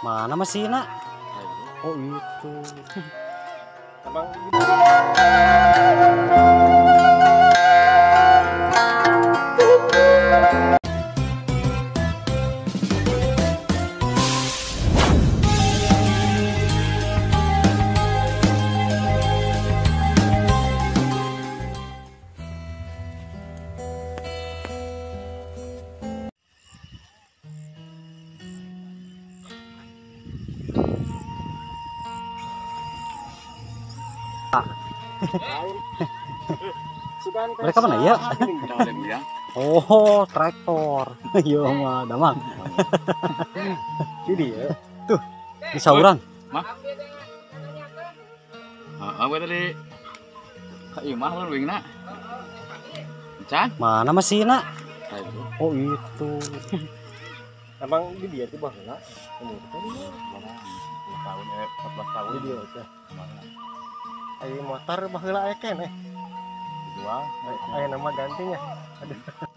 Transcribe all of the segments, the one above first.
Mana mesinnya? Oh itu. Emang Mereka mana ya? Oh, traktor. Yo mah, damang. ini ya. Tuh, di sauran. Mah. Apa tadi? Kak Imah lu wingna. Can? Mana mesinnya? Oh itu. Emang di dia tuh baheula. Umur tadi 14 tahun dia teh. Ai motor baheula aya keneh. Dijual. Aya nama gantinya. Aduh.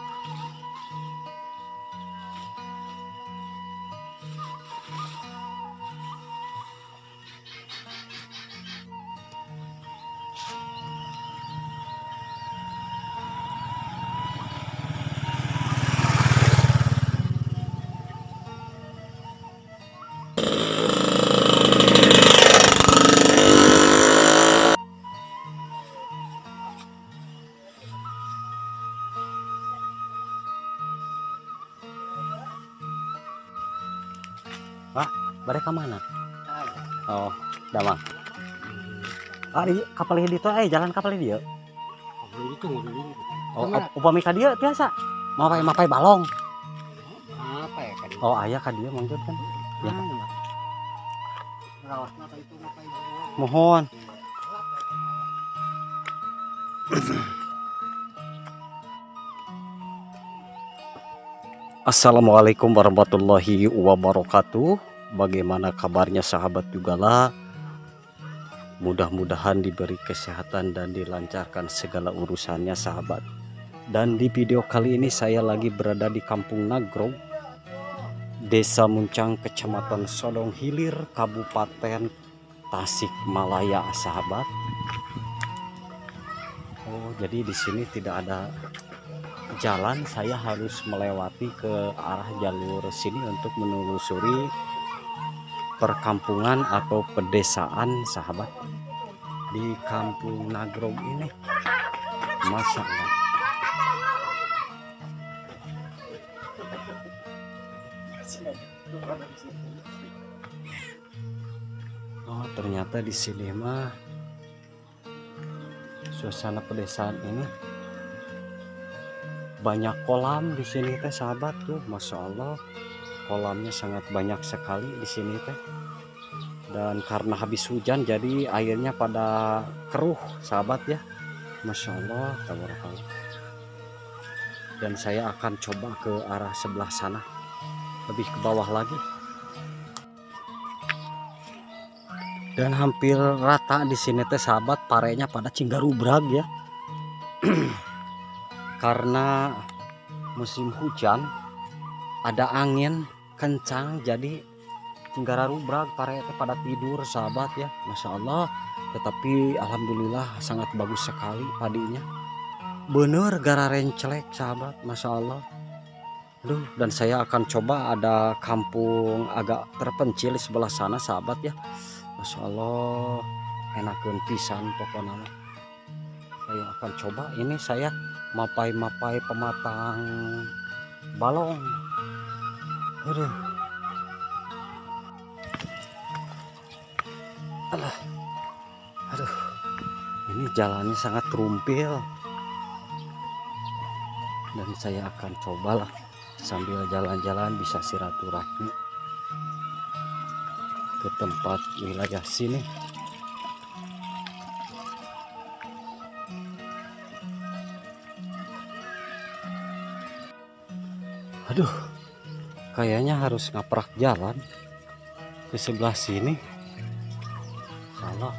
Pak, mereka mana? Oh, damang. Ah, di kapal ini tuh, jalan kapal dia. Oh, upami ka dia biasa. Mapai balong. Apa ya kan? Oh, ayah ka dia manggut kan. Ya. Rawatna ka itu mapai. Mohon. Assalamualaikum warahmatullahi wabarakatuh. Bagaimana kabarnya sahabat Jugala? Mudah-mudahan diberi kesehatan dan dilancarkan segala urusannya sahabat. Dan di video kali ini saya lagi berada di Kampung Nagrog, Desa Muncang, Kecamatan Sodong Hilir, Kabupaten Tasikmalaya sahabat. Oh, jadi di sini tidak ada jalan, saya harus melewati ke arah jalur sini untuk menelusuri perkampungan atau pedesaan sahabat di Kampung Nagrog ini. Masya Allah. Oh, ternyata di sini mah suasana pedesaan ini banyak kolam di sini teh sahabat tuh, masya Allah, kolamnya sangat banyak sekali di sini teh. Dan karena habis hujan jadi airnya pada keruh sahabat ya, masya Allah, tabarakallah. Dan saya akan coba ke arah sebelah sana, lebih ke bawah lagi. Dan hampir rata di sini teh sahabat, parenya pada cinggarubrag ya. Karena musim hujan ada angin kencang jadi cinggarubrag pare pada tidur sahabat ya, masya Allah. Tetapi alhamdulillah sangat bagus sekali padinya, bener gara rencelek sahabat, masya Allah. Aduh, dan saya akan coba, ada kampung agak terpencil di sebelah sana sahabat ya, masya Allah, enakeun pisan pokoknya. Saya akan coba, ini saya mapai pematang balong. Aduh. Aduh. Ini jalannya sangat terumpil. Dan saya akan cobalah sambil jalan-jalan bisa silaturahmi ke tempat wilayah sini. Aduh, kayaknya harus ngaprak jalan ke sebelah sini. Salah.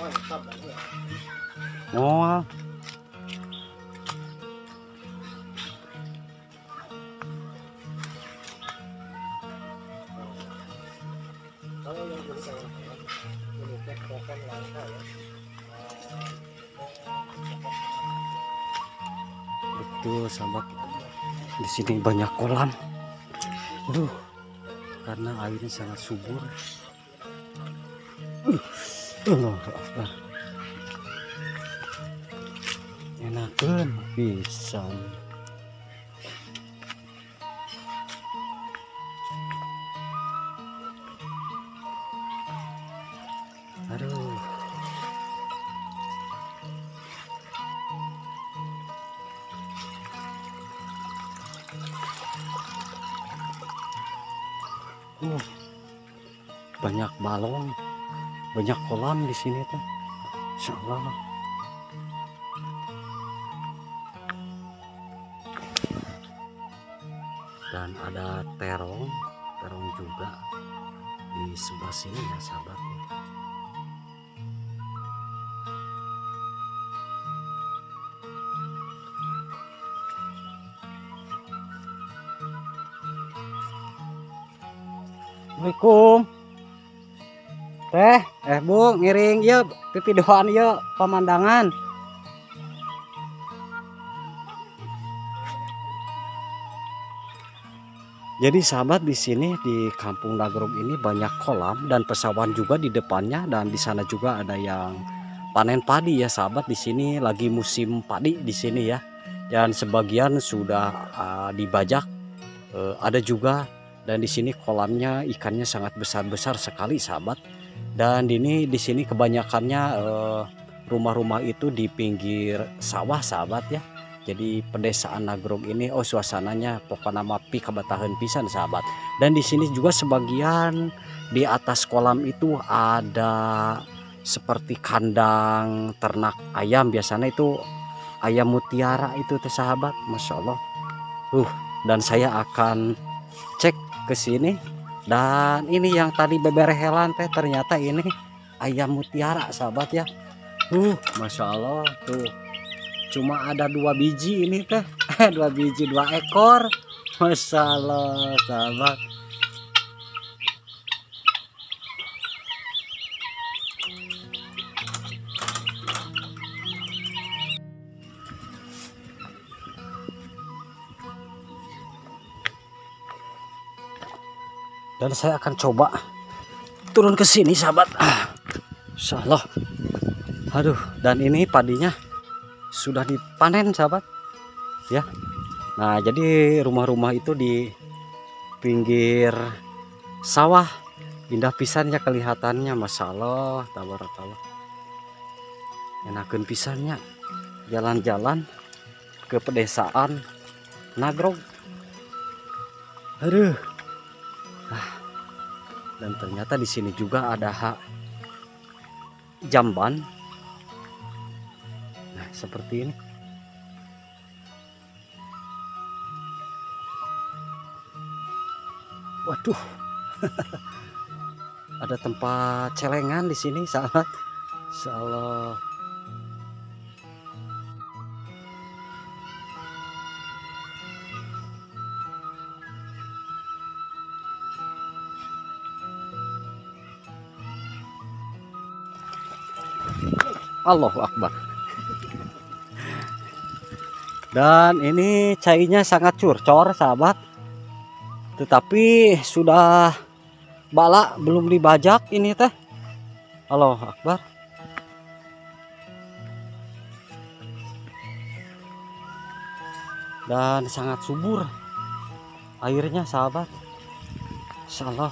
Oh, Kalau yang ini kayak ini cek pohon langka ya. betul sahabat. Di sini banyak kolam. Aduh, karena airnya sangat subur. Allah Akbar. Enakeun pisan. Aduh. Banyak balong, banyak kolam di sini tuh. Insya Allah. Dan ada terong juga di sebelah sini ya sahabat ya. Assalamualaikum. Bu, ngiring yuk pipi doan yuk pemandangan. Jadi sahabat, di sini di Kampung Nagrog ini banyak kolam dan pesawahan juga di depannya, dan di sana juga ada yang panen padi ya sahabat. Di sini lagi musim padi di sini ya. Dan sebagian sudah dibajak. Ada juga, dan di sini kolamnya ikannya sangat besar-besar sekali sahabat. Dan di sini kebanyakannya rumah-rumah itu di pinggir sawah sahabat ya. Jadi pedesaan Nagrog ini suasananya pokoknya mapi kabatahan pisan sahabat. Dan di sini juga sebagian di atas kolam itu ada seperti kandang ternak ayam, biasanya itu ayam mutiara itu sahabat. Masya Allah. Dan saya akan cek ke sini, dan ini yang tadi beberehelan teh ternyata ini ayam mutiara sahabat ya. Masya Allah tuh. Cuma ada 2 biji ini teh. 2 biji 2 ekor. Masya Allah sahabat. Dan saya akan coba turun ke sini sahabat. Insya Allah. Aduh, dan ini padinya sudah dipanen sahabat ya. Nah, jadi rumah-rumah itu di pinggir sawah, indah pisannya kelihatannya. Masya Allah, tabarakallah. Enakeun pisannya jalan-jalan ke pedesaan Nagrog. Aduh. Dan ternyata di sini juga ada jamban. Nah, seperti ini. Waduh. Ada tempat celengan di sini sahabat. Insyaallah. Allahu Akbar. Dan ini cairnya sangat curcor sahabat, tetapi sudah bala belum dibajak ini teh. Allahu Akbar. Dan sangat subur airnya sahabat. Insyaallah.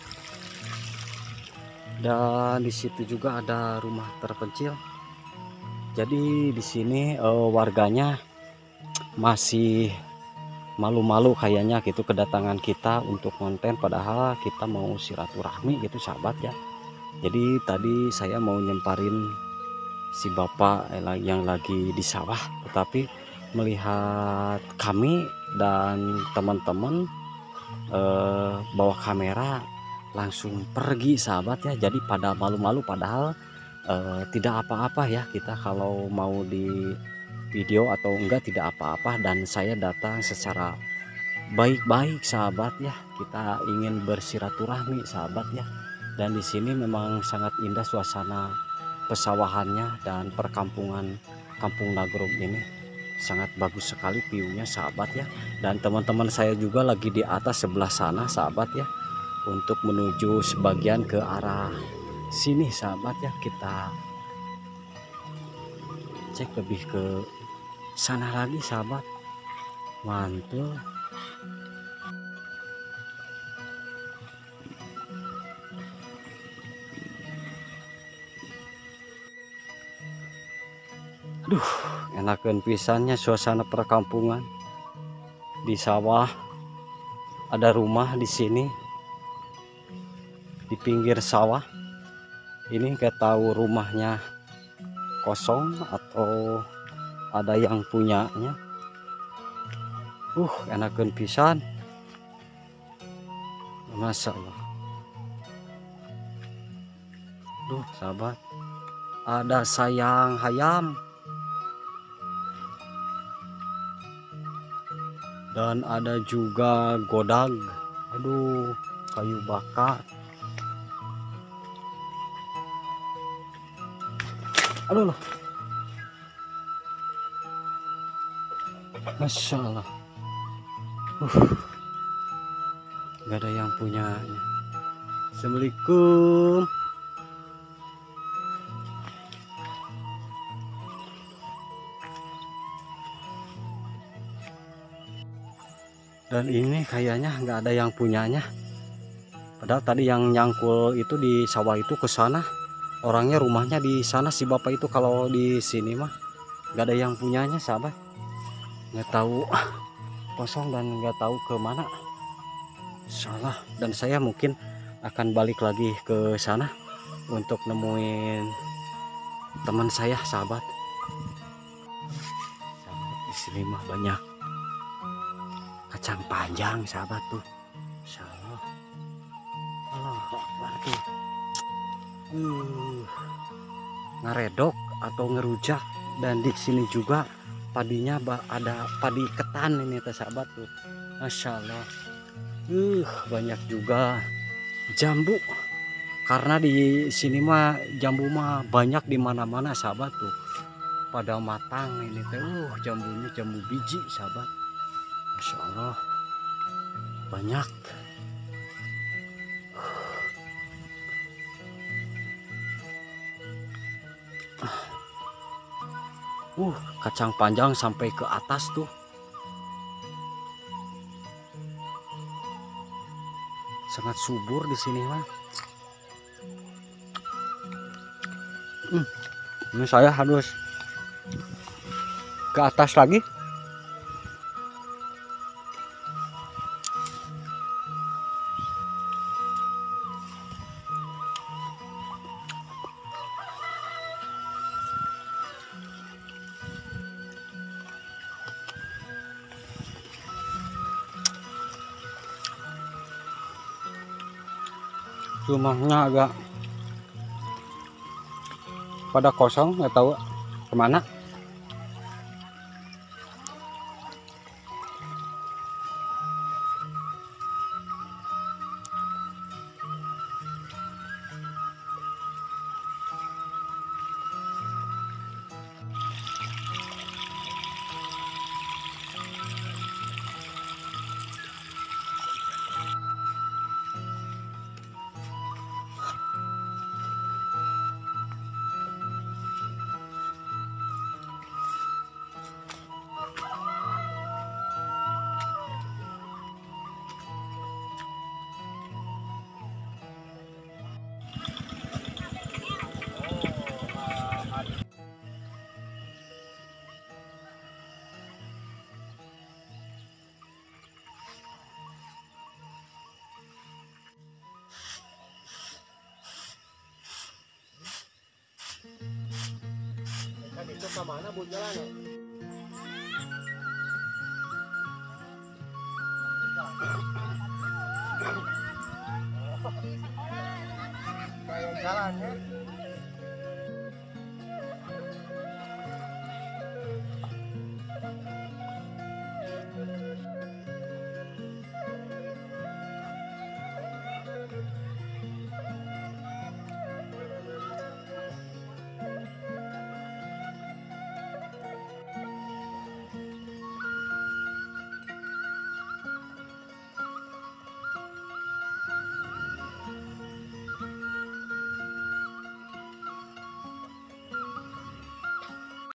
Dan di situ juga ada rumah terpencil. Jadi di sini warganya masih malu-malu kayaknya gitu kedatangan kita untuk konten, padahal kita mau silaturahmi gitu sahabat ya. Jadi tadi saya mau nyemparin si bapak yang lagi di sawah, tetapi melihat kami dan teman-teman bawa kamera langsung pergi sahabat ya. Jadi pada malu-malu, padahal tidak apa-apa ya kita kalau mau di video atau enggak, tidak apa-apa. Dan saya datang secara baik-baik sahabat ya, kita ingin bersiraturahmi sahabat ya. Dan di sini memang sangat indah suasana pesawahannya dan perkampungan Kampung Nagrog ini, sangat bagus sekali view-nya sahabat ya. Dan teman-teman saya juga lagi di atas sebelah sana sahabat ya, untuk menuju sebagian ke arah sini sahabat ya. Kita cek lebih ke sana lagi sahabat. Mantul. Aduh, enakan pisannya suasana perkampungan. Di sawah, ada rumah di sini di pinggir sawah. Ini nggak tahu rumahnya kosong atau ada yang punyanya. Enakan pisan. Masya Allah. Duh sahabat, ada sayang hayam dan ada juga godag. Aduh, kayu bakar. Aduh loh. Masya Allah. Gak ada yang punyanya. Assalamualaikum. Dan ini kayaknya nggak ada yang punyanya. Padahal tadi yang nyangkul itu di sawah itu ke sana. Orangnya rumahnya di sana si bapak itu. Kalau di sini mah nggak ada yang punyanya sahabat. Nggak tahu kosong dan nggak tahu ke mana. Salah. Dan saya mungkin akan balik lagi ke sana untuk nemuin teman saya sahabat. Di sini mah banyak kacang panjang sahabat tuh. Insyaallah. Allahu Akbar tuh. Ngaredok atau ngerujak. Dan di sini juga padinya ada padi ketan ini teh sahabat tuh. Masya Allah. Banyak juga jambu. Karena di sini mah jambu mah banyak di mana-mana sahabat tuh. Pada matang ini teh. Jambunya jambu biji sahabat. Masya Allah, banyak. Kacang panjang sampai ke atas tuh. Sangat subur di sini mah. Ini saya harus ke atas lagi. Rumahnya agak pada kosong, nggak tahu kemana. Itu ke mana bu jalan? Kayak jalannya.